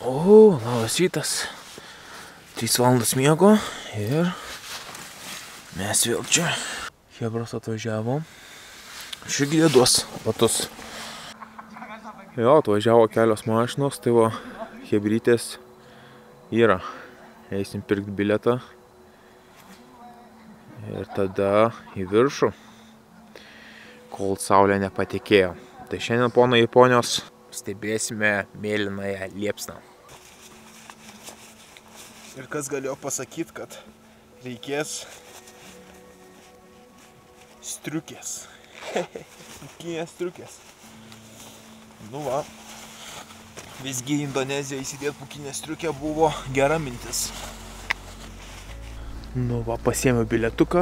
O, labas rytas. 3 valandas miego ir mes vėl čia. Hebros atvažiavo. Širgi duos batus. Jo, atvažiavo kelios mašinos, tai va, hebrytės yra. Eisim pirkti bilietą. Ir tada į viršų, kol saulė nepatekėjo. Tai šiandien, ponai ir ponios, stebėsime mėlynąją liepsną. Ir kas galėjo pasakyti, kad reikės striukės. Pūkinės striukės. Nu va, visgi Indonezijoje įsidėti pūkinę striukę buvo gera mintis. Nu va, pasiėmiau bilietuką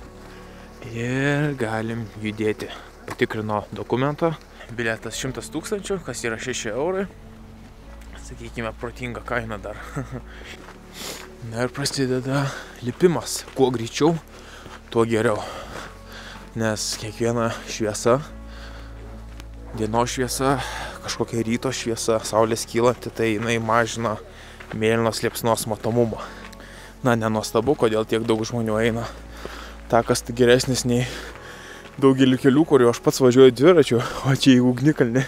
ir galim judėti. Patikrino dokumentą. Bilietas 100 000, kas yra 6 eurai. Sakykime, protinga kaina dar. Na ir prasideda lipimas. Kuo greičiau, tuo geriau. Nes kiekviena šviesa, dienos šviesa, kažkokia ryto šviesa, saulės kylanti, tai jinai mažina mėlynos liepsnos matomumą. Na, nenuostabu, kodėl tiek daug žmonių eina. Takas tai geresnis nei daugelį kelių, kuriuo aš pats važiuoju dviračiu, o čia į ugnikalnį.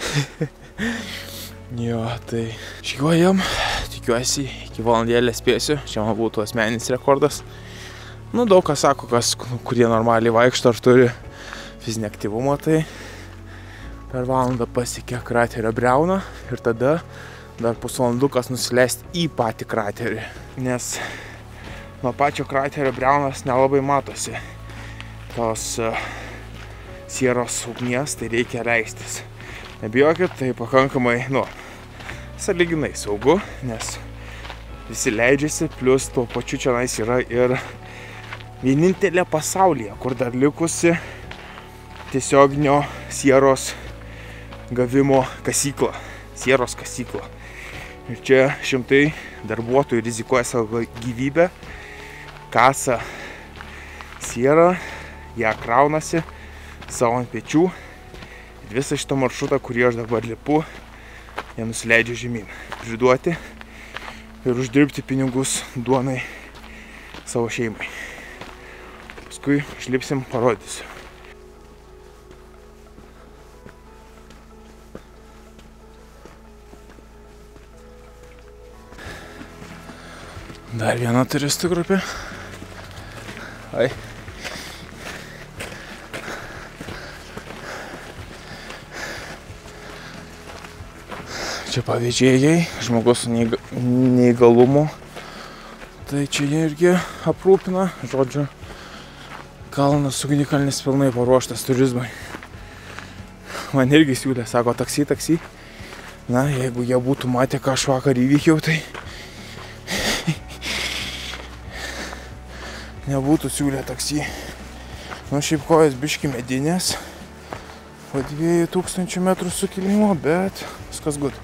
Jo, tai žygiuojam, tikiuosi, iki valandėlės spėsiu, čia man būtų asmeninis rekordas. Nu, daug kas sako, kurie normaliai vaikšto ar turi fizinį aktyvumą, tai per valandą pasiekia kraterio briauną ir tada dar pusvalandukas nusileisti į patį kraterį, nes nuo pačio kraterio briaunas nelabai matosi tos sieros ugnies, tai reikia leistis. Nebijokit, tai pakankamai, sąlyginai saugu, nes visi leidžiasi, plus tuo pačiu čionais yra ir vienintelė pasaulyje, kur dar likusi tiesioginio sieros gavimo kasykla, sieros kasykla. Ir čia šimtai darbuotojų rizikuoja savo gyvybę, kasa sierą, ją kraunasi savo ant pečių. Ir visą šitą maršrutą, kurį aš dabar lipu, jie nusileidžia žemyn. Priduoti ir uždirbti pinigus duonai savo šeimai. Paskui išlipsim, parodysiu. Dar viena turistų grupė. Ai. Čia pavėžėjai, žmogus su neįgalumu. Tai čia jie irgi aprūpina, žodžiu, kalnas ugnikalnis pilnai paruoštas turizmui. Man irgi siūlė, sako, taksi. Na, jeigu jie būtų matę, ką aš vakar įvykiau, tai nebūtų siūlę taksi. Nu, šiaip kojas biški medinės, po 2000 metrų sukilimo, bet viskas good.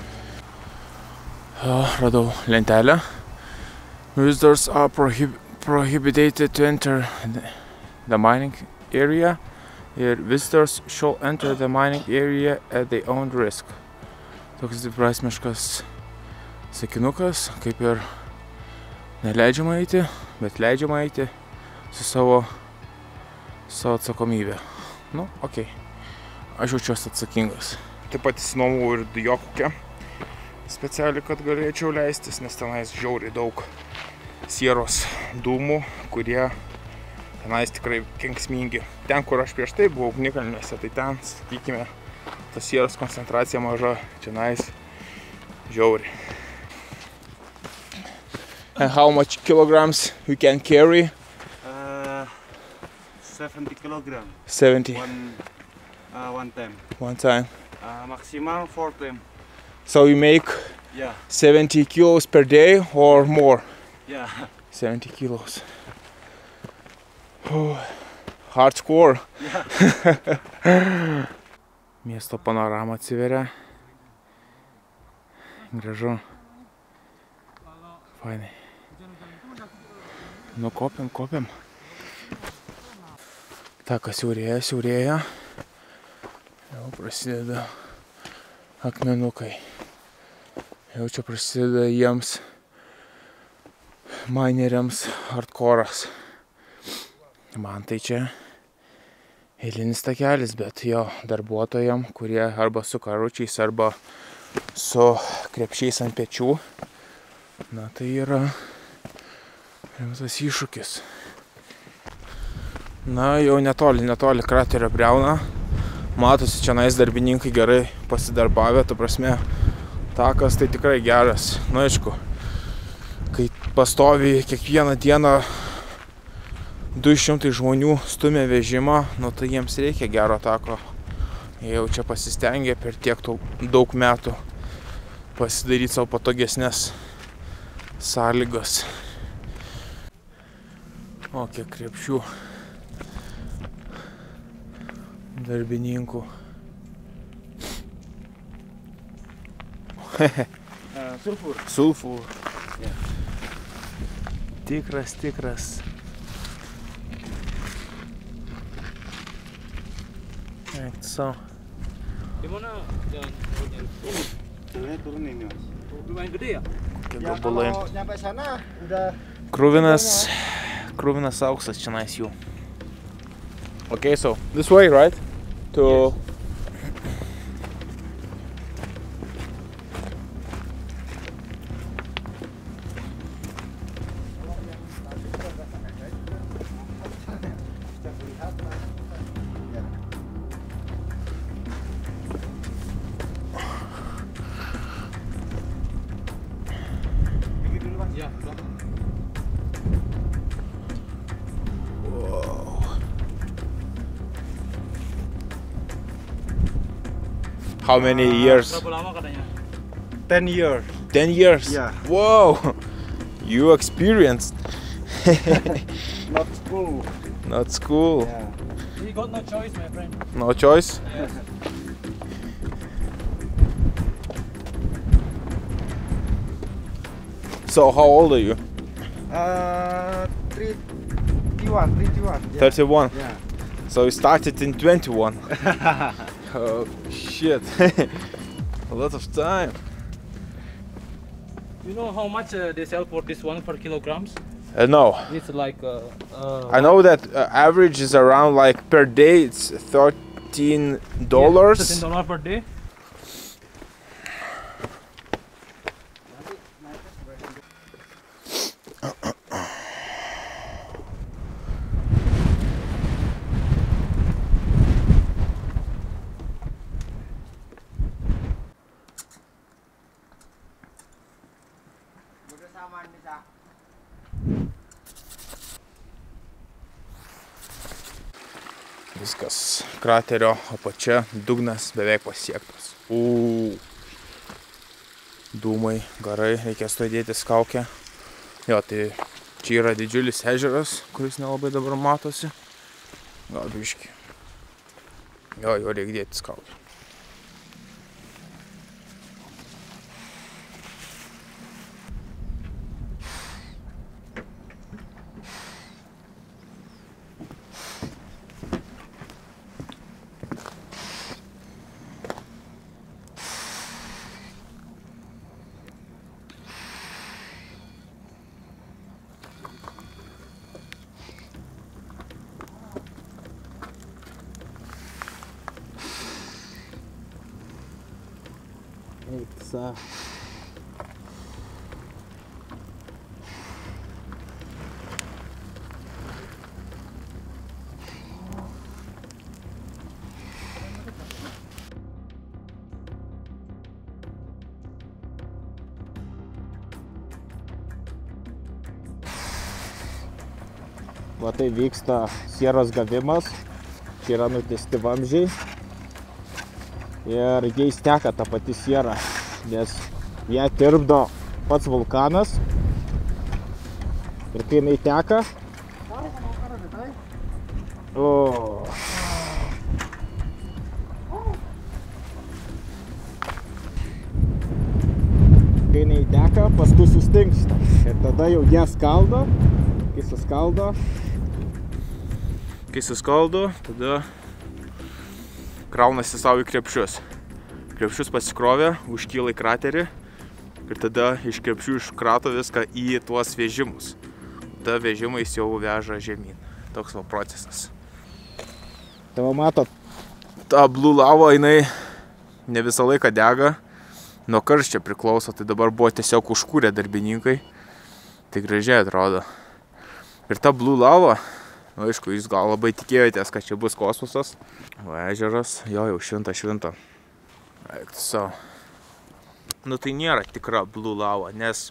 Radau lentelę. Visitors are prohibited to enter the mining area. Ir visitors shall enter the mining area at their own risk. Toks dviprasmiškas sakinukas, kaip ir neleidžiama eiti, bet leidžiama eiti su savo atsakomybė. Nu, okei. Aš jaučiuosi atsakingas. Taip pat įsinuomau ir dujokukę specialiai, kad galėčiau leistis, nes tenais žiauriai daug sieros dūmų, kurie tenais tikrai kenksmingi. Ten, kur aš prieš tai buvau ugnikalniuose, tai ten, sakykime, ta sieros koncentracija maža, tenais žiauriai. And how much kilograms you can carry? 70 kilograms. 70. One time. One time. Maximum 4 times. So you make 70 kilos per day or more? Yeah. 70 kilos. Hardcore. Yeah. Miesto panorama atsiveria. Gražu. Fainai. Nu, kopiam. Takas siaurėja. Jau prasideda akmenukai. Jau čia prasideda jiems mineriams hardcore'as. Man tai čia eilinis takelis, bet jo darbuotojam, kurie arba su karučiais, arba su krepšiais ant pečių, na tai yra rimtas iššūkis. Na, jau netoli kraterio briauna. Matosi, čia nais darbininkai gerai pasidarbavę, ta prasme, takas tai tikrai geras. Nu, aišku, kai pastovi kiekvieną dieną 200 žmonių stumia vežimą, nu tai jiems reikia gero tako. Jie jau čia pasistengė per tiek daug metų pasidaryti savo patogesnės sąlygas. O kiek krepšių darbininkų. Sulfur. Yeah. Tikras. So. Gimana jalan? Turun ini, Mas. Lumayan gede ya? Ya kalau nyampe sana udah Kruvinas auksas čionais jų. Okay, so this way, right? To yes. Ya, How many years? berapa lama katanya? 10 years. 10 years? Yeah. Wow! You experienced. Not school. Not school. Yeah. You got no choice, my friend. No choice? Yes. So how old are you? 31. Yeah. 31. Yeah. So you started in 21. Oh shit. A lot of time. You know how much they sell for this one per kilograms? No. It's like I know that average is around like per day it's $13. $13 per day. Viskas, kraterio apačia, dugnas beveik pasiektas. Dūmai, garai, reikės to dėtis kaukę. Jo, tai čia yra didžiulis ežeras, kuris nelabai dabar matosi. Gal biški. Jo, reikia dėtis kaukę. Va tai vyksta sieros gavimas, čia yra nutiesti vamzdžiai ir jais teka ta pati siera, nes ją tirpdo pats vulkanas ir kai jinai teka, paskui sustingsta ir tada jau ją skaldo, Kai suskaldo, tada kraunasi savo į krepšius. Krepšius pasikrovė, užkyla į kraterį ir tada iš krepšių iškrato viską į tuos vežimus. Tada vežimais jau veža žemyn. Toks va procesas. Tai va matot, Ta Blue Lava, jinai ne visą laiką dega, nuo karščio priklauso, tai dabar buvo tiesiog užkūrę darbininkai. Tai gražiai atrodo. Ir ta Blue Lava, aišku, jūs gal labai tikėjotės, kad čia bus kosmosas. Va, ežeras, jo jau švinta. Eiktų savo. Nu tai nėra tikra Blue Lava, nes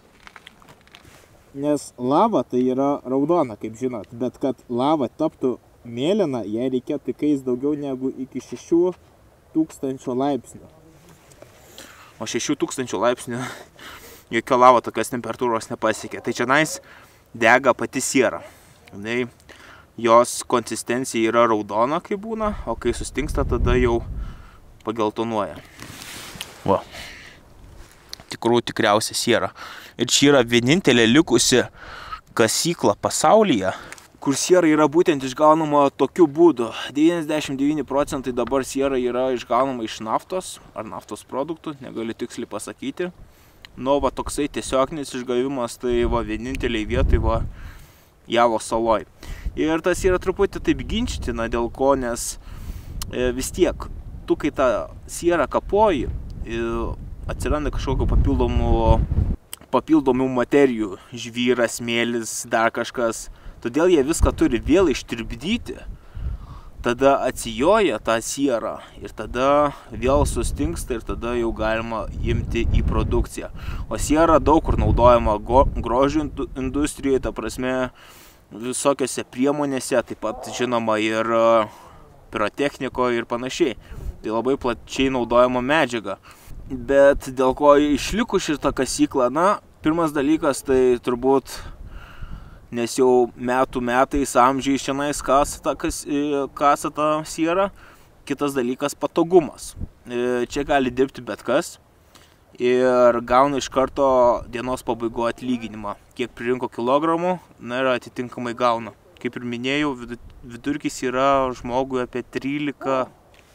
lava tai yra raudona, kaip žinot, bet kad lava taptų mėlyna, jai reikėtų įkaist daugiau negu iki 6000 laipsnių. O 6000 laipsnių jokia lava tokios temperatūros nepasiekė. Tai čia dega pati siera. Jos konsistencija yra raudona, kai būna, o kai sustingsta, tada jau pageltonuoja. Va. Tikriausia siera. Ir čia yra vienintelė likusi kasykla pasaulyje, kur siera yra būtent išgaunama tokiu būdu. 99% dabar siera yra išgaunama iš naftos ar naftos produktų, negaliu tiksliai pasakyti. Nu, va toksai tiesioginis išgavimas, tai va vieninteliai vietai va Javo saloj. Ir tas yra truputį taip ginčytina, dėl ko, nes vis tiek, tu kai tą sierą kapoji, atsiranda kažkokių papildomų materijų, žvyras, smėlis, dar kažkas. Todėl jie viską turi vėl ištirpdyti, tada atsijoja tą sierą ir tada vėl sustingsta ir tada jau galima imti į produkciją. O siera daug kur naudojama grožio industrijoje, ta prasme visokiose priemonėse, taip pat žinoma ir pirotechnikoje ir panašiai. Tai labai plačiai naudojama medžiaga. Bet dėl ko išliko šitą kasyklą, pirmas dalykas tai turbūt, nes jau metais amžiai šiandien kasa tą sierą. Kitas dalykas patogumas. Čia gali dirbti bet kas ir gauna iš karto dienos pabaigoje atlyginimą. Kiek pririnko kilogramų, ir atitinkamai gauna. Kaip ir minėjau, vidurkis yra žmogui apie 13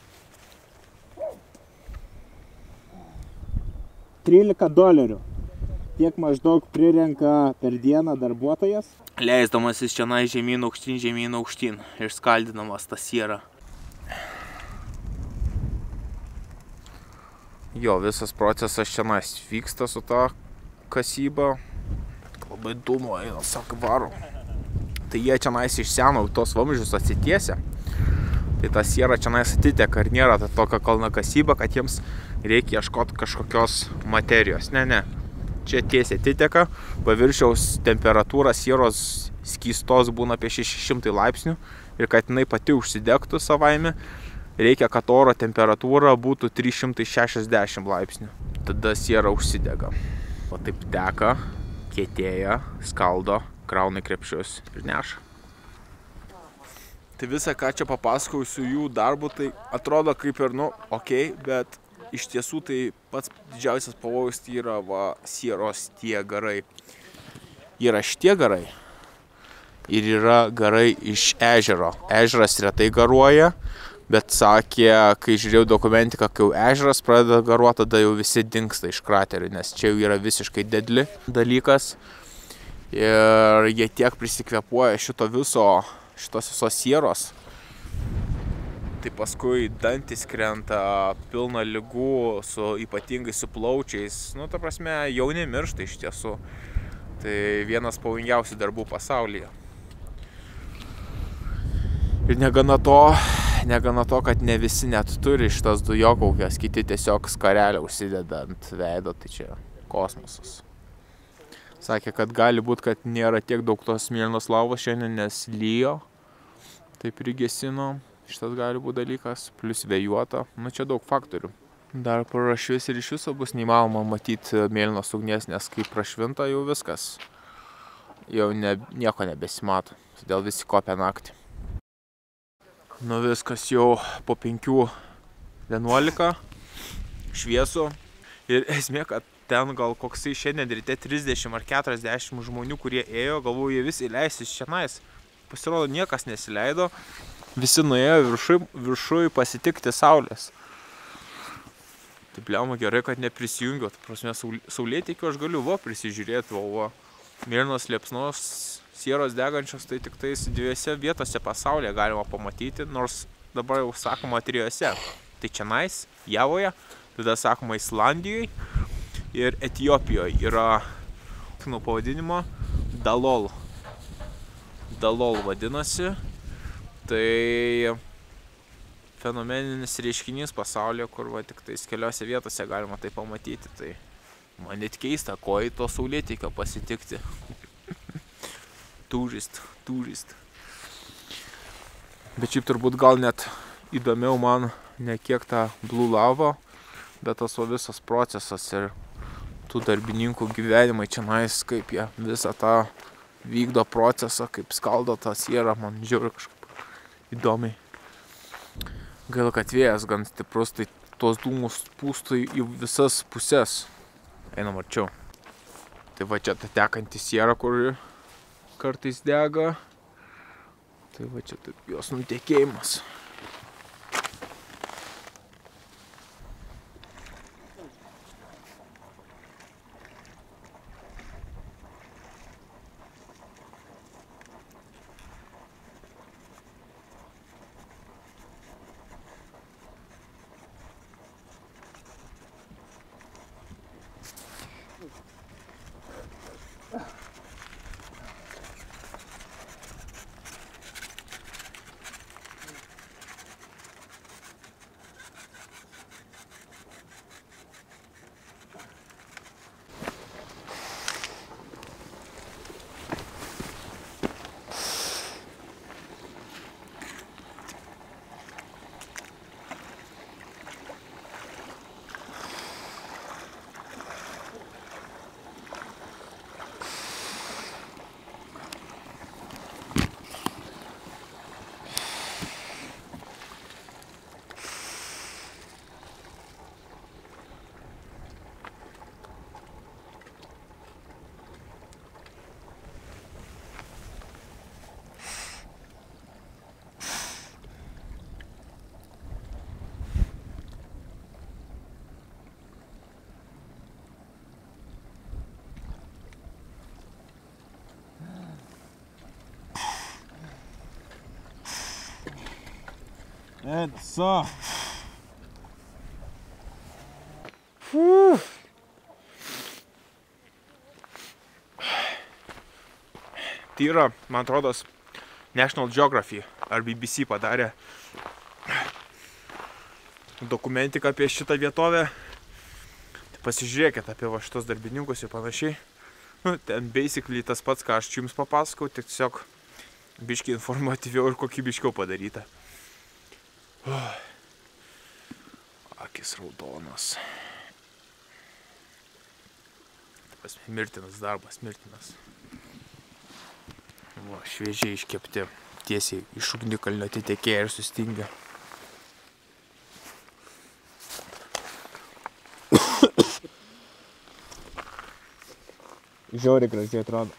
$13. Tiek maždaug prirenka per dieną darbuotojas. Leisdamasis čia žemyn aukštyn ir skaldinamas tą sierą. Jo, visas procesas čia vyksta su ta kasyba. Labai dūmo eina, sako, varo. Tai jie čia iš seno tos vamzdžius atsitiesia. Tai ta siera čia atiteka ir nėra ta tokia kalna kasyba, kad jiems reikia ieškoti kažkokios materijos. Ne. Čia tiesiai atiteka, paviršiaus temperatūra sieros skystos būna apie 600 laipsnių ir kad jinai pati užsidegtų savaime, reikia, kad oro temperatūra būtų 360 laipsnių. Tada siera užsidega. O taip teka, kietėja, skaldo, krauna krepšius ir neša. Tai visą, ką čia papasakausiu jų darbu, tai atrodo kaip ir, okei, bet iš tiesų tai pats didžiausias pavojus tai yra sieros tie garai. Yra šitie garai ir yra garai iš ežero. Ežeras retai garuoja, bet sakė, kai žiūrėjau dokumentiką, kai jau ežeras pradeda garuoti, tada jau visi dingsta iš kraterių, nes čia jau yra visiškai deadly dalykas. Ir jie tiek prisikvėpuoja šitos visos sieros. Tai paskui dantys krenta, pilna ligų, ypatingai su plaučiais. Ta prasme, jauni miršta iš tiesų. Tai vienas pavojingiausių darbų pasaulyje. Ir negana to, kad ne visi net turi šitas dujokaukės, kiti tiesiog skarelę užsideda ant veido, tai čia kosmosas. Sakė, kad gali būti, kad nėra tiek daug tos mėlynos lavos šiandien, nes lyjo. Tai prigesino. Šitas gali būti dalykas, plus vėjuota, čia daug faktorių. Dar prašvis ir iš viso bus neįmanoma matyti mėlynos ugnies, nes kai prašvinta jau viskas, jau nieko nebesimato, todėl visi kopia naktį. Viskas jau po 5:11, šviesu ir esmė, kad ten gal koksai šiandien ryte 30 ar 40 žmonių, kurie ėjo, galvoju, jie visi įleisis šiandien. Pasirodo, niekas nesileido. Visi nuėjo viršui pasitikti saulės. Taip Bliama, gerai, kad neprisijungiau. Ta prasme, saulėtekio aš galiu prisižiūrėti, mėlynos liepsnos, sieros degančios, tai tik tais 2 vietose pasaulyje galima pamatyti, nors dabar jau sakoma 3. Tai čionais, Javoje, tada sakoma Islandijoje ir Etijopijoje yra nuo pavadinimo Dalol. Dalol vadinasi. Tai fenomeninis reiškinys pasaulyje, kur tik tais keliose vietose galima tai pamatyti. Tai man net keista, ko į to saulėtekio pasitikti. Tourist. Bet šiaip turbūt gal net įdomiau man ne kiek ta Blue Lava, bet tas visas procesas ir tų darbininkų gyvenimai čionais, kaip jie visą tą vykdo procesą, kaip skaldo tą sierą, man žiūri kažkaip įdomiai. Gaila, kad vėjas gan stiprus, tai tos dūmus pūstų į visas puses. Einam arčiau. Tai va čia ta tekanti siera, kur kartais dega. Tai va čia taip jos nutekėjimas. So. Tai yra, man atrodo, National Geography ar BBC padarė dokumentiką apie šitą vietovę. Tai pasižiūrėkit apie va šitos darbininkus ir panašiai. Ten basically tas pats, ką aš jums papasakau, tiesiog biškiai informatyviau ir kokybiškiau padaryta. Akis raudonas. Mirtinas darbas, mirtinas. Va, šviežiai iškepti, tiesiai iš ugnikalnio atitekėję ir sustingę. Žiauriai gražiai atrodo.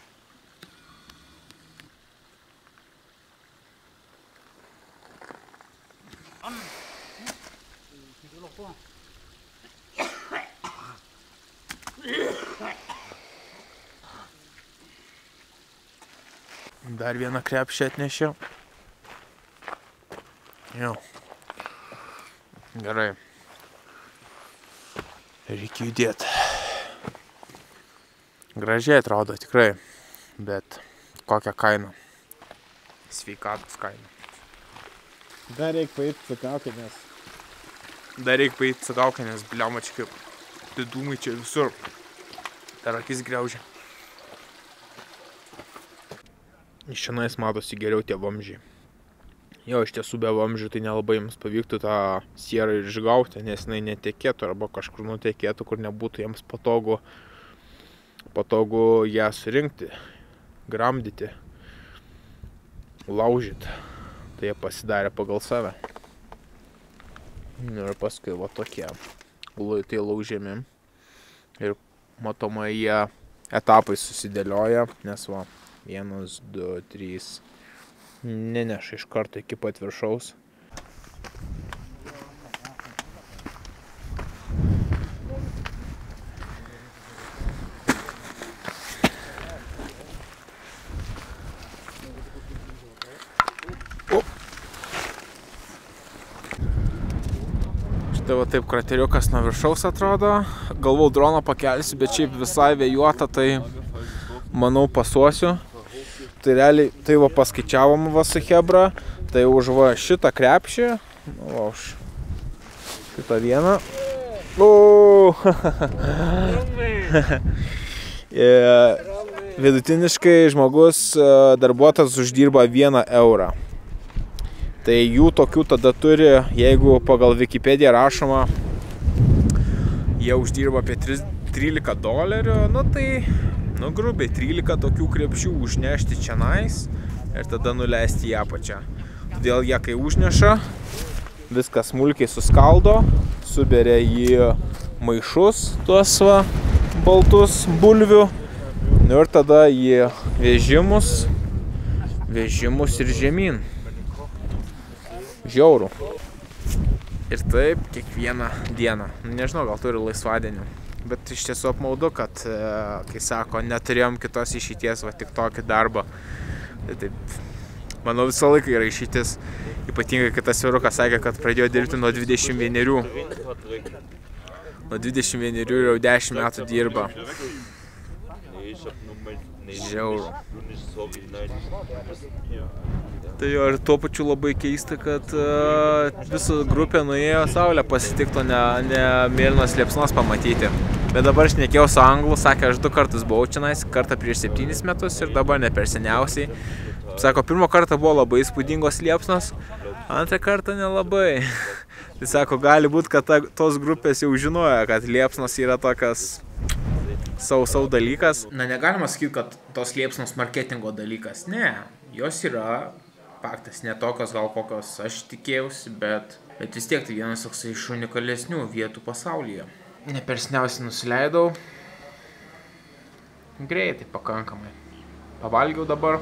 Dar vieną krepšį atnešiau. Jau. Gerai. Reikia judėti. Gražiai atrodo tikrai, bet kokią kainą? Sveikatos kainą. Dar reikia paeiti su kaukinės. Bliama čia kaip dūmai čia visur. Dar akis griaužia. Iš šiandien matosi geriau tie vamzdžiai. Jo, iš tiesų be vamzdžių tai nelabai jums pavyktų tą sierą išgauti, nes jinai netekėtų arba kažkur nutekėtų, kur nebūtų jiems patogu ją surinkti, gramdyti, laužyti. Tai jie pasidarė pagal save. Ir paskui va tokie luitai laužiami. Ir matomai jie etapai susidėlioja, nes va 1, 2, 3 neneša iš karto iki pat viršaus. Tai va taip krateriukas nuo viršaus atrodo. Galvau droną pakelsiu, bet šiaip visai vėjuota, tai manau pasuosiu. Tai realiai, tai va paskaičiavom va su Hebra, tai už va šitą krepšį, nu va už šitą vieną. Vidutiniškai žmogus darbuotojas uždirba 1 eurą. Tai jų tokių tada turi, jeigu pagal Wikipediją rašoma, jie uždirba apie $13, nu tai, nu grubiai 13 tokių krepšių užnešti čianais ir tada nuleisti į apačią. Todėl jie kai užneša, viską smulkiai suskaldo, suberia į maišus tuos va, baltus bulvių ir tada į vežimus ir žemyn. Žiaurų. Ir taip kiekvieną dieną. Nežinau, gal turi laisvadienį. Bet iš tiesų apmaudu, kad, kai sako, neturėjom kitos išeities, va tik tokį darbą. Tai taip, manau, visą laiką yra išeitis. Ypatingai, kai tas vyrukas sakė, kad pradėjo dirbti nuo 21. Nuo 21 ir jau 10 metų dirba. Žiaurų. Tai jo, ir tuo pačiu labai keista, kad visa grupė nuėjo saulę pasitikti, o ne mėlynos liepsnos pamatyti. Bet dabar šnekėjau su anglu, sakė, aš 2 kartus buvau čionais, kartą prieš 7 metus ir dabar ne per seniausiai. Sako, pirmą kartą buvo labai įspūdingos liepsnos, antrą kartą nelabai. Tai sako, gali būti, kad tos grupės jau žinojo, kad liepsnos yra tokias sau dalykas. Na, negalima sakyti, kad tos liepsnos marketingo dalykas. Ne, jos yra faktas, ne tokios gal kokios aš tikėjausi, bet vis tiek tai vienas toks iš unikalesnių vietų pasaulyje. Ne per seniausiai nusileidau. Greitai pakankamai. Pavalgiau dabar.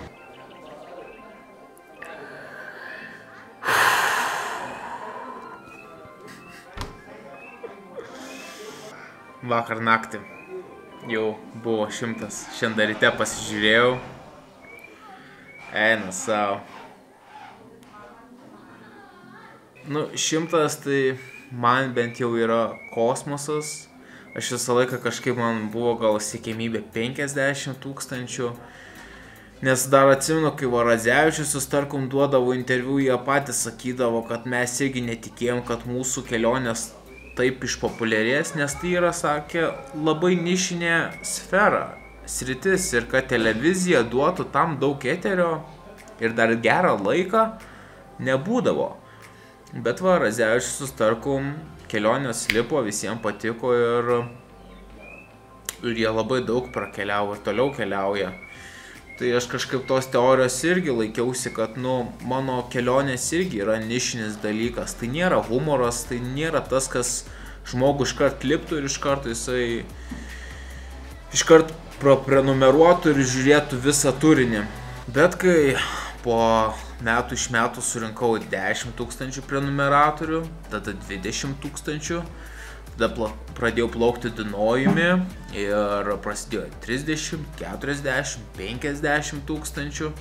Vakar naktį jau buvo 100. Šiandien ryte pasižiūrėjau. Eina savo. Nu, 100 tai man bent jau yra kosmosas. Aš visą laiką kažkaip man buvo gal siekiamybė 50 000. Nes dar atsimenu, kai Radzevičius tarkim duodavo interviu, jie patys sakydavo, kad mes irgi netikėjom, kad mūsų kelionės taip išpopuliarės, nes tai yra, sakė, labai nišinė sfera, sritis ir kad televizija duotų tam daug eterio ir dar gerą laiką nebūdavo. Bet va, Radzevičius tarkim kelionės lipo, visiems patiko ir jie labai daug prakeliavo ir toliau keliauja. Tai aš kažkaip tos teorijos irgi laikiausi, kad, nu, mano kelionės irgi yra nišinis dalykas. Tai nėra humoras, tai nėra tas, kas žmogų iškart liptų ir iškart prenumeruotų ir žiūrėtų visą turinį. Bet kai po metų iš metų surinkau 10 000 prenumeratorių, tada 20 000, tada pradėjau plaukti Dunojumi ir prasidėjo 30, 40, 50 000,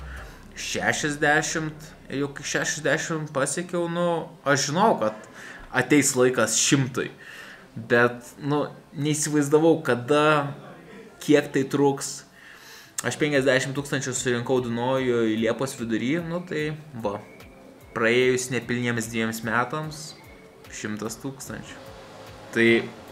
60 ir jau kai 60 pasiekiau, nu, aš žinau, kad ateis laikas 100, bet, nu, neįsivaizdavau, kada, kiek tai truks. Aš 50 000 surinkau Dunojų į Liepos vidury, nu tai, va, praėjus nepilniems 2 metams, 100 000. Tai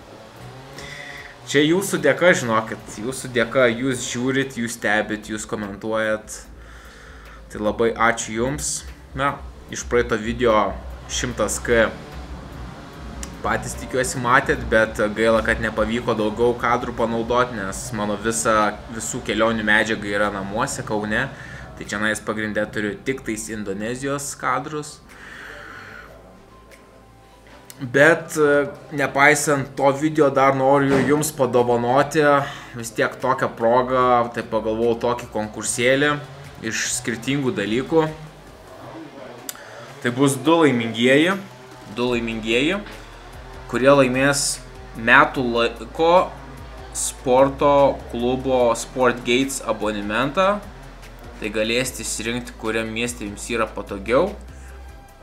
čia jūsų dėka, žinokit, jūsų dėka, jūs žiūrit, jūs stebit, jūs komentuojat. Tai labai ačiū jums. Na, iš praeito video 100K patys tikiuosi matėt, bet gaila, kad nepavyko daugiau kadrų panaudoti, nes mano visų kelionių medžiaga yra namuose, Kaune. Tai čia pagrindė turiu tik tais Indonezijos kadrus. Bet nepaisant to video dar noriu jums padovanoti vis tiek tokią progą, tai pagalvojau tokį konkursėlį iš skirtingų dalykų. Tai bus du laimingieji, kurie laimės metų laiko sporto klubo Sportgates abonementą. Tai galėsite išsirinkti, kuriam mieste jums yra patogiau.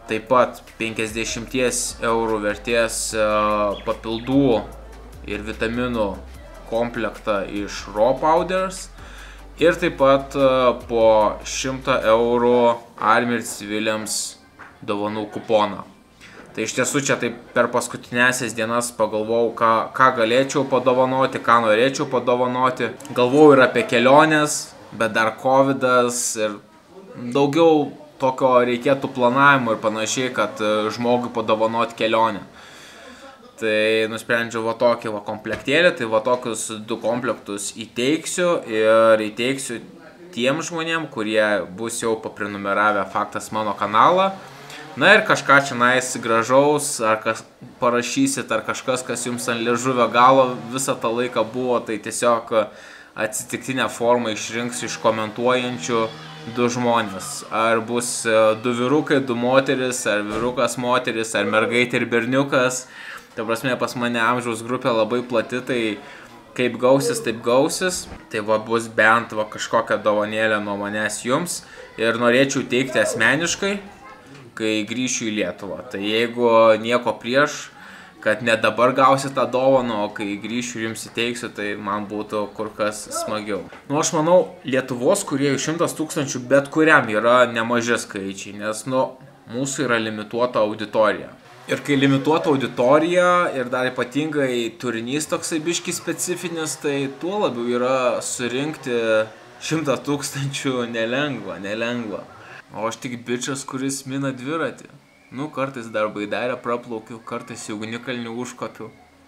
taip pat 50 eurų vertės papildų ir vitaminų komplektą iš Raw Powders ir taip pat po 100 eurų Army ir civiliams dovanų kuponą. Tai iš tiesų čia taip per paskutinėsias dienas pagalvojau, ką galėčiau padovanoti, ką norėčiau padovanoti. Galvojau ir apie keliones, bet dar covidas ir daugiau tokio reikėtų planavimo ir panašiai, kad žmogui padovanoti kelionę. Tai nusprendžiau va tokį va komplektėlį, tai va tokius 2 komplektus įteiksiu ir įteiksiu tiem žmonėm, kurie bus jau paprenumeravę Faktas mano kanalą. Na ir kažką čia nais gražaus, ar kas parašysit, ar kažkas, kas jums ant liežuvio galo visą tą laiką buvo, tai tiesiog atsitiktinę formą išrinksiu iš komentuojančių 2 žmonės. Ar bus 2 vyrukai, 2 moteris, ar vyrukas, moteris, ar mergaitė ir berniukas. Ta prasme, pas mane amžiaus grupė labai plati, tai kaip gausis, taip gausis. Tai va bus bent va kažkokią dovanėlę nuo manęs jums. Ir norėčiau teikti asmeniškai, kai grįšiu į Lietuvą. Tai jeigu nieko prieš, kad ne dabar gausi tą dovaną, o kai grįšiu ir jums įteiksiu, tai man būtų kur kas smagiau. Nu, aš manau, Lietuvos kūrėjų 100 000 bet kuriam yra nemaži skaičiai, nes, nu, mūsų yra limituota auditorija. Ir kai limituota auditorija ir dar ypatingai turinys toksai biški specifinis, tai tuo labiau yra surinkti 100 000 nelengva. O aš tik bičas, kuris mina dviratį. Nu, kartais dar baidarę praplaukiu, kartais į ugnikalnį užkopiu.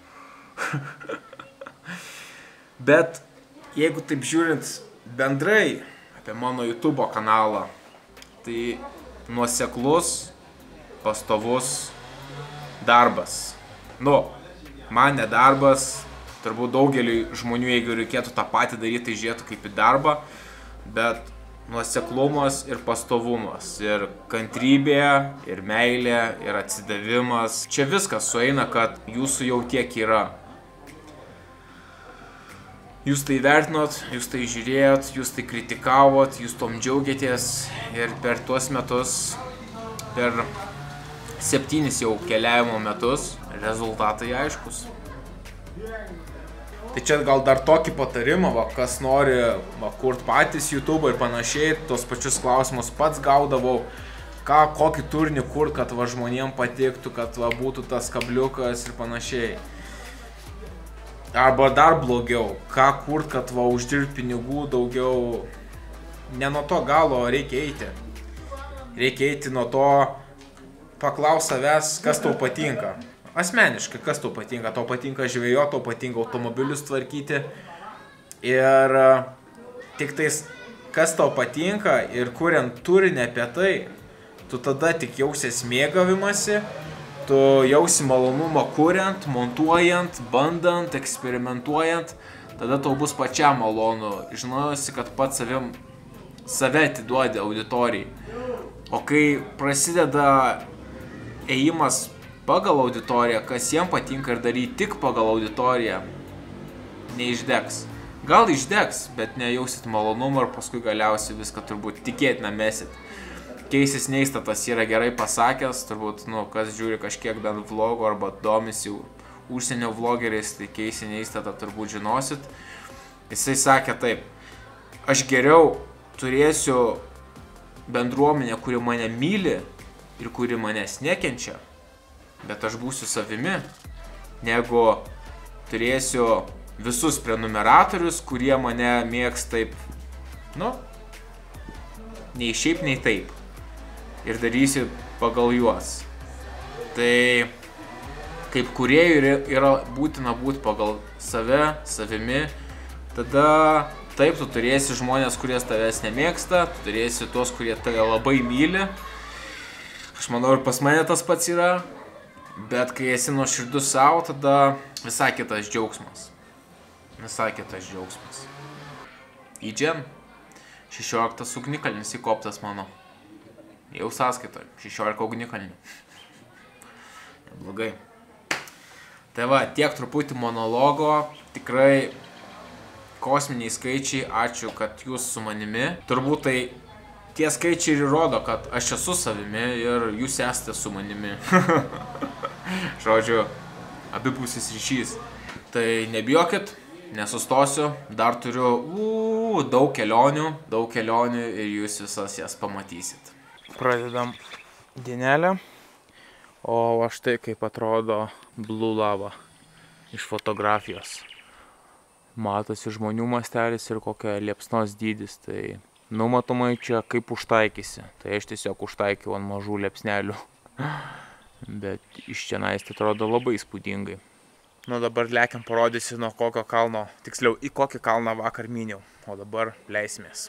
Bet jeigu taip žiūrint bendrai apie mano YouTube kanalą, tai nuoseklus, pastovus darbas. Nu, man ne darbas, turbūt daugeliui žmonių, jeigu reikėtų tą patį daryti, tai žiūrėtų kaip į darbą, bet nuoseklumas ir pastovumas, ir kantrybė, ir meilė, ir atsidavimas. Čia viskas sueina, kad jūsų jau tiek yra. Jūs tai vertinot, jūs tai žiūrėjot, jūs tai kritikavot, jūs tom džiaugiatės ir per tuos metus, per 7 jau keliavimo metus, rezultatai aiškus. Tai čia gal dar tokį patarimą, va, kas nori kurt patys YouTube ir panašiai, tos pačius klausimus pats gaudavau, kokį turinį kurt, kad va, žmonėm patiktų, kad va, būtų tas kabliukas ir panašiai. Arba dar blogiau, ką kurt, kad va, uždirbti pinigų daugiau, ne nuo to galo reikia eiti. Reikia eiti nuo to, paklaus savęs, kas tau patinka. Asmeniškai, kas tau patinka? Tau patinka žvejoti, tau patinka automobilius tvarkyti. Ir tik tais, kas tau patinka ir kuriant turinį apie tai, tu tada tik jausies mėgavimasi, tu jausi malonumą kuriant, montuojant, bandant, eksperimentuojant, tada tau bus pačiam malonu, žinojosi, kad pats save atiduodi auditorijai. O kai prasideda ėjimas pagal auditoriją, kas jiem patinka ir daryti tik pagal auditoriją, neišdegs. Gal išdegs, bet nejausit malonumą ir paskui galiausiai viską turbūt tikėtina mesit. Keisis Neistatas yra gerai pasakęs, turbūt, nu, kas žiūri kažkiek bent vlogų arba domisi užsienio vlogeriais, tai Keisi Neistatą turbūt žinosit. Jisai sakė taip, aš geriau turėsiu bendruomenę, kuri mane myli ir kuri manęs nekenčia, bet aš būsiu savimi, negu turėsiu visus prenumeratorius, kurie mane mėgs taip, nu, nei šiaip, nei taip. Ir darysiu pagal juos. Tai kaip kūrėjui yra būtina būti pagal save, savimi, tada taip, tu turėsi žmonės, kurie tavęs nemėgsta, tu turėsi tuos, kurie tave labai myli. Aš manau, ir pas mane tas pats yra. Bet kai esi nuoširdus savo, tada visai kitas džiaugsmas. Visai kitas džiaugsmas. Įdžen, 16 ugnikalnis įkoptas mano. Jau sąskaitoj, 16 ugnikalnių. Neblogai. Tai va, tiek truputį monologo. Tikrai kosminiai skaičiai, ačiū, kad jūs su manimi. Turbūt tai Tie skaičiai ir rodo, kad aš esu savimi ir jūs esate su manimi. Žodžiu, abipusis ryšys. Tai nebijokit, nesustosiu, dar turiu daug kelionių ir jūs visas jas pamatysit. Pradedam dienelę, o štai kaip atrodo Blue Lava iš fotografijos. Matosi žmonių mastelis ir kokia liepsnos dydis, tai numatomai čia kaip užtaikysi. Tai aš tiesiog užtaikiau ant mažų liepsnelių. Bet iš čia tai atrodo labai įspūdingai. Nu dabar lekiam parodysiu nuo kokio kalno, tiksliau į kokį kalną vakar myniau. O dabar leisimės.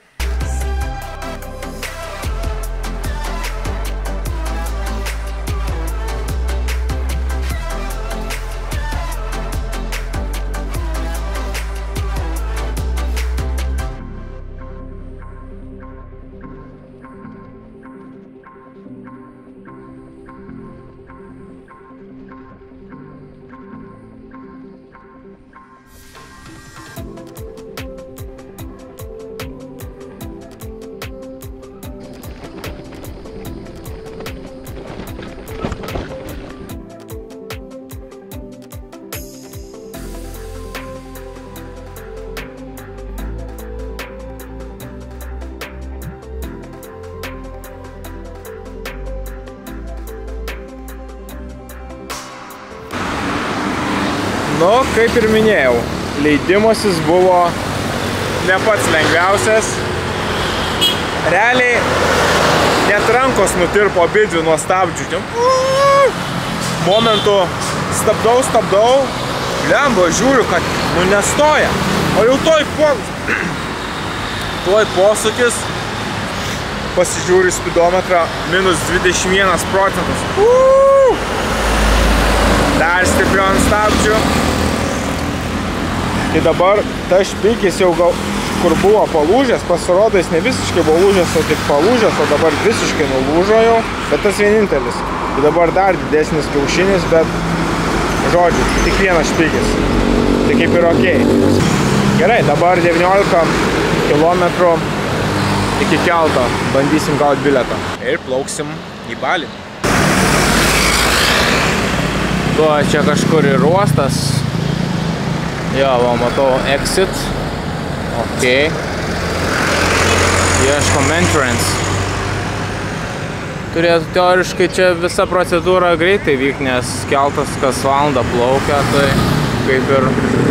Nu, kaip ir minėjau, leidimasis buvo ne pats lengviausias. Realiai net rankos nutirpo abidvi nuo stabdžių. Momentu stabdau, lemba, žiūriu, kad nestoja. O jau tuoj posūkis, pasižiūriu spidometrą, minus 21%. Dar stipriu ant stabdžių. Tai dabar ta špikis jau gal, kur buvo palūžęs, pasirodo jis ne visiškai buvo lūžęs, o tik palūžęs, o dabar visiškai nulūžo jau, bet tas vienintelis. Tai dabar dar didesnis kiaušinis, bet žodžiu, tik vienas špikis. Tai kaip ir okei. Gerai, dabar 19 km iki kelto, bandysim gauti bilietą. Ir plauksim į Balį. Tuo čia kažkur ir uostas. Jo, va, matau exit. Ok. Ieškom entrance. Turėtų teoriškai čia visa procedūra greitai vykt, nes keltas kas valandą plaukia, tai kaip ir...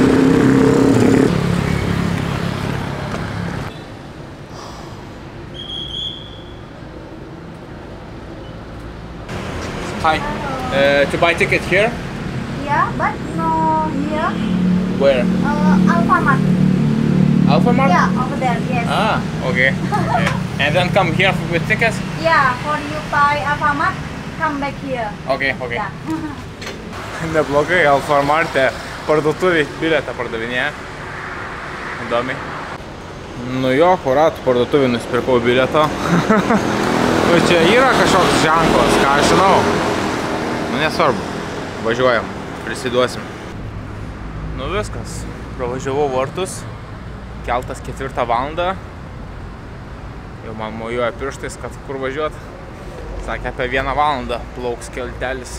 Hi. To buy ticket here? Yeah, but no here. Where? Alfamart. Alfamart? Yeah, over there, yes. Ah, okay. And then come here with tickets? Yeah, for you buy Alfamart, come back here. Okay. Yeah. Neblogai, Alfamarte parduotuviai bilietą pardavinėja. Įdomiai. Nu jo, kurat, parduotuvį nusipirkau bilietą. Nu čia yra kažkoks ženklas, ką aš žinau. Nu nesvarbu, važiuojam, prisiduosim. Nu viskas, pravažiavau vartus, keltas 4 valandą. Jau man mojuoja pirštais, kad kur važiuot. Sakė, apie 1 valandą plauks keltelis.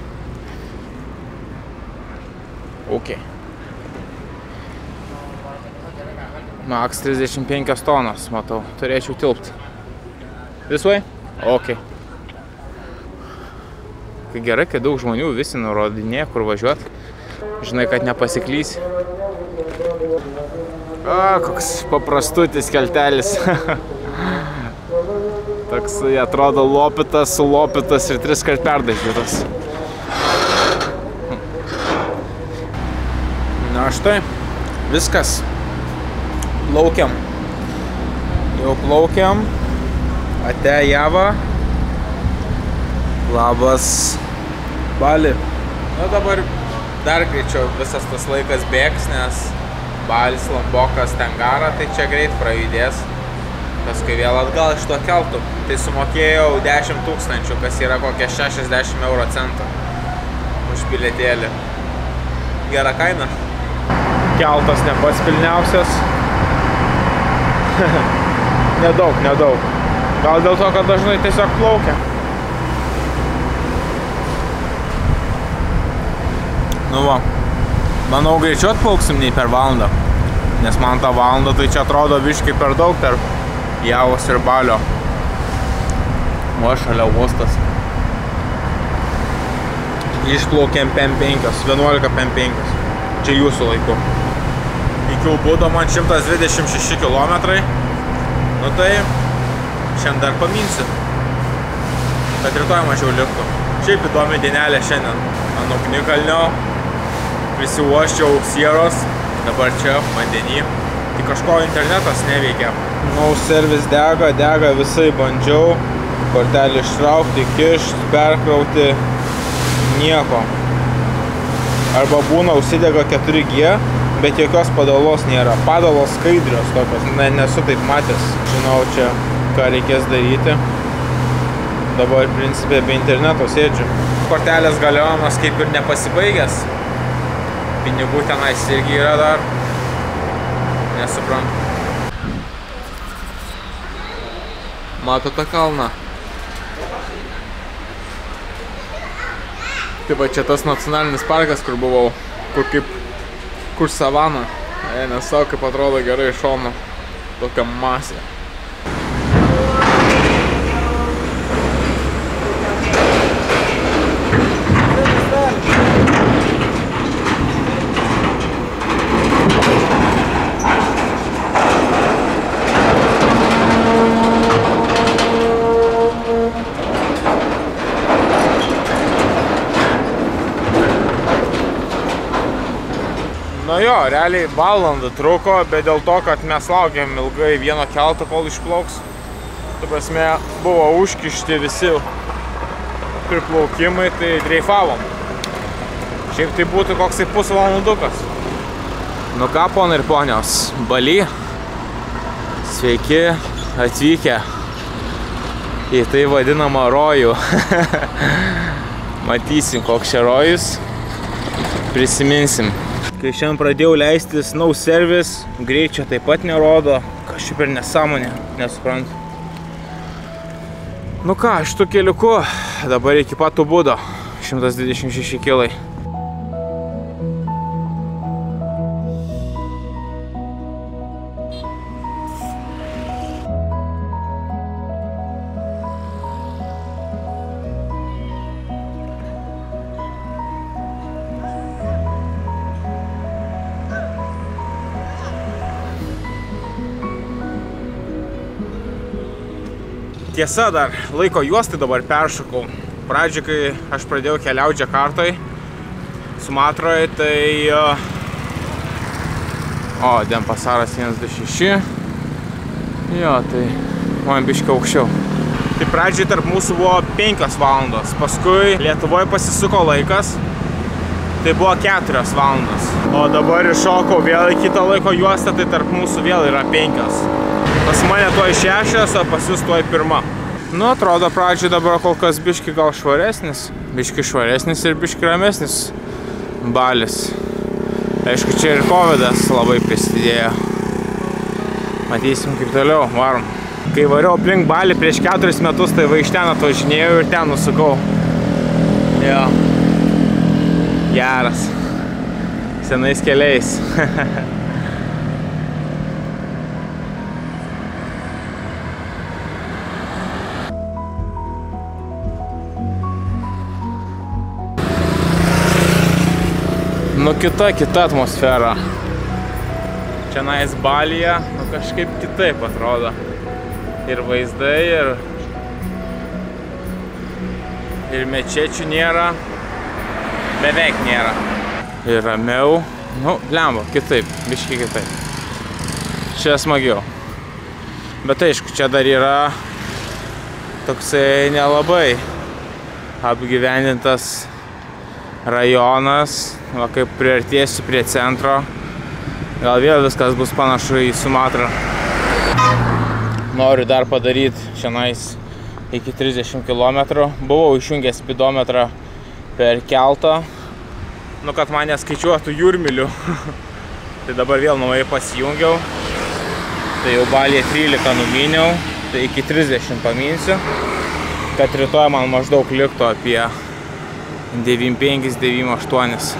Ok. Max 35 tonos, matau, turėčiau tilpt. This way? Ok. Kai gerai, kai daug žmonių visi nurodinėja, kur važiuot. Žinai, kad nepasiklysi. Koks paprastutis keltelis. Toks atrodo lopytas, sulopytas ir 3 kart perdažytas. Na štai, viskas. Plaukiam. Jau plaukiam. Ate Java. Labas Bali. Na dabar dar greičiau visas tas laikas bėgs, nes Balis, Lambokas, Tengara, tai čia greit prajudės. Paskui vėl atgal iš to keltų. Tai sumokėjau 10 000, kas yra kokia 60 euro centų už bilietėlį. Gera kaina. Keltas ne pats pilniausias. Nedaug. Gal dėl to, kad dažnai tiesiog plaukia. Nu va, manau greičiau atplauksim nei per valandą. Nes man tą valandą tai čia atrodo biškai per daug tarp Javos ir Balio. O šalia uostas. Išplaukėm PM5, 11 PM5. Čia jūsų laiku. Iki Ubudo man 126 kilometrai. Nu tai, šiandien dar paminsiu. Bet rytoj mažiau liktų. Šiaip įdomi dienelė šiandien. Ant ugnikalnio prisiuoščiau sieros. Dabar čia vandenį. Tik kažko internetas neveikia. No service dega visai bandžiau. Kortelį ištraukti, kišti, perkrauti. Nieko. Arba būna užsidega 4G, bet jokios padalos nėra. Padalos skaidrios tokios, nesu taip matęs. Žinau čia, ką reikės daryti. Dabar, principė, be interneto sėdžiu. Kortelės galiojimas kaip ir nepasibaigęs. Pinigų tenais irgi yra dar. Nesuprantu. Matote kalną? Tai va čia tas nacionalinis parkas, kur buvau, kur savana. Nes savo kaip atrodo gerai iš šono. Tokia masė. Nu jo, realiai valandą truko, bet dėl to, kad mes laukėm ilgai vieno kelto, kol išplauks. Tu prasme, buvo užkišti visi priplaukimai, tai dreifavom. Šiaip tai būtų koksai pusvalandukas. Nu ką, ponai ir ponios, Bali, sveiki atvykę į tai vadinamą rojų. Matysim, koks čia rojus, prisiminsim. Kai šiandien pradėjau leistis no service, greičio taip pat nerodo, kažkaip per nesąmonę, nesuprantu. Nu ką, šitų keliuku, dabar iki pat Ubudo, 126 kilai. Tiesa, dar laiko juostai dabar peršokau. Pradžiai, kai aš pradėjau keliauti Džakartoj, Sumatroje, tai... O, Denpasaras 126. Jo, tai man biškai aukščiau. Tai pradžiai tarp mūsų buvo 5 valandos. Paskui Lietuvoje pasisuko laikas. Tai buvo 4 valandos. O dabar iššokau vėl į kitą laiko juostą, tai tarp mūsų vėl yra 5. Pas mane tuoj 6, o pas jūs tuoj 1. Nu, atrodo, pradžiai dabar kol kas biški gal švaresnis. Biški švaresnis ir biški ramesnis Balis. Aišku, čia ir Covidas labai prisidėjo. Matysim kaip toliau, varom. Kai variau aplink Balį prieš 4 metus, tai va iš ten atvažinėjau ir ten nusukau. Jo. Geras. Senais keliais. Nu, kita atmosfera. Čia nais Balyje, nu kažkaip kitaip atrodo. Ir vaizdai, ir mečečių nėra. Beveik nėra. Ir ramiau. Nu, blemba, kitaip, biškai kitaip. Čia smagiau. Bet aišku, čia dar yra toksai nelabai apgyvendintas rajonas. Va, kaip priartėsiu prie centro, gal vėl viskas bus panašu į Sumatrą. Noriu dar padaryti šiandien iki 30 km. Buvau išjungęs spidometrą per keltą, nu, kad man neskaičiuotų jūrmilių. Tai dabar vėl naujai pasijungiau. Tai jau Balyje 13 numyniau. tai iki 30 paminsiu, kad rytoj man maždaug liktų apie 9,5-9,8.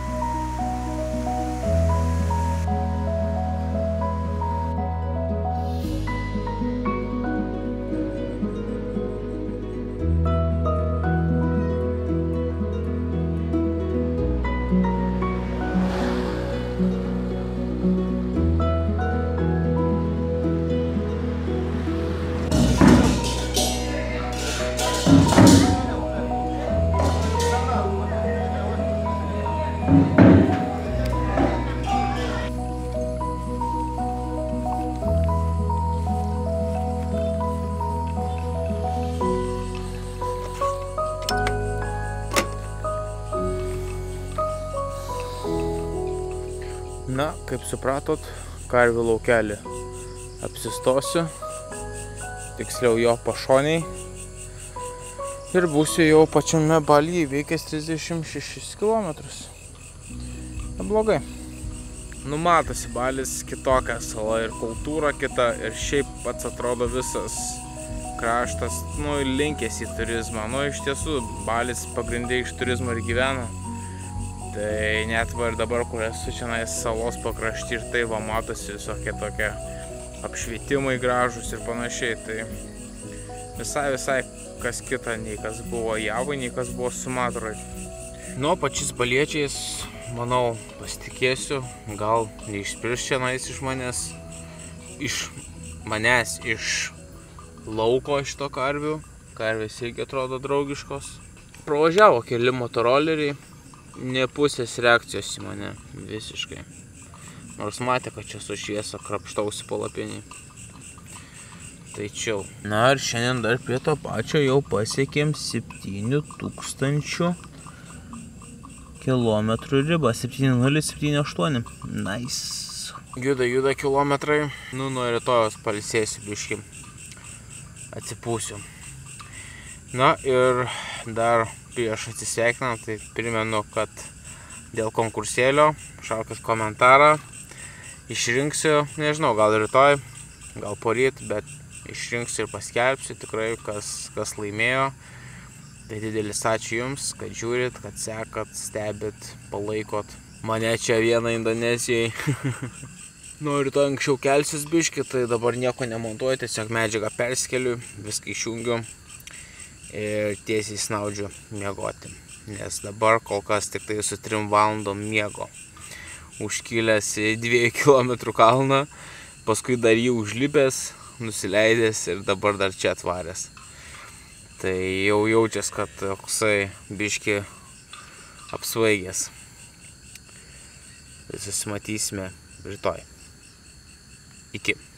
Na, kaip supratot, karvių laukelį apsistosiu, tiksliau jo pašoniai, ir būsiu jau pačiame Balyje įveikęs 36 km. Neblogai. Nu, matosi, Balis kitokia sala ir kultūra kita, ir šiaip pats atrodo visas kraštas, nu, linkęs į turizmą. Nu, iš tiesų, Balis pagrindė iš turizmo ir gyvena. Tai net va ir dabar, kur esu čia salos pakrašty, ir tai va matosi visokie tokie apšvietimai gražus ir panašiai. Tai visai kas kita, nei kas buvo Javai, nei kas buvo Sumatroj. Nu, pačiais baliečiais, manau, pasitikėsiu, gal neišspirs čia iš manęs iš lauko šito karvių. Karvės irgi atrodo draugiškos. Pravažiavo keli motoroleriai. Ne pusės reakcijos į mane, visiškai. Nors matė, kad čia su šviesa krapštausi palapiniai. Tai čia. Na ir šiandien dar prie to pačio jau pasiekėm 7000 km ribą, 7078. Nice. Juda kilometrai. Nu, nuo rytojos pailsėsiu biškį. Atsipūsiu. Na ir dar prieš atsisveikinant, tai primenu, kad dėl konkursėlio šaukit komentarą. Išrinksiu, nežinau, gal rytoj, gal poryt, bet išrinksiu ir paskelbsiu tikrai, kas laimėjo. Tai didelis ačiū Jums, kad žiūrit, kad sekat, stebit, palaikot mane čia vieną Indonezijai. Nu, rytoj anksčiau kelsius biškį, tai dabar nieko nemontuoju, tiesiog medžiagą perskeliu, viską išjungiu ir tiesiai snaudžiu miegoti. Nes dabar kol kas tik tai su 3 valandom miego. Užkilęs į 2 km kalną, paskui dar jį užlipęs, nusileidęs ir dabar dar čia atvaręs. Tai jau jaučias, kad toksai biškį apsvaigęs. Tai susimatysime rytoj. Iki.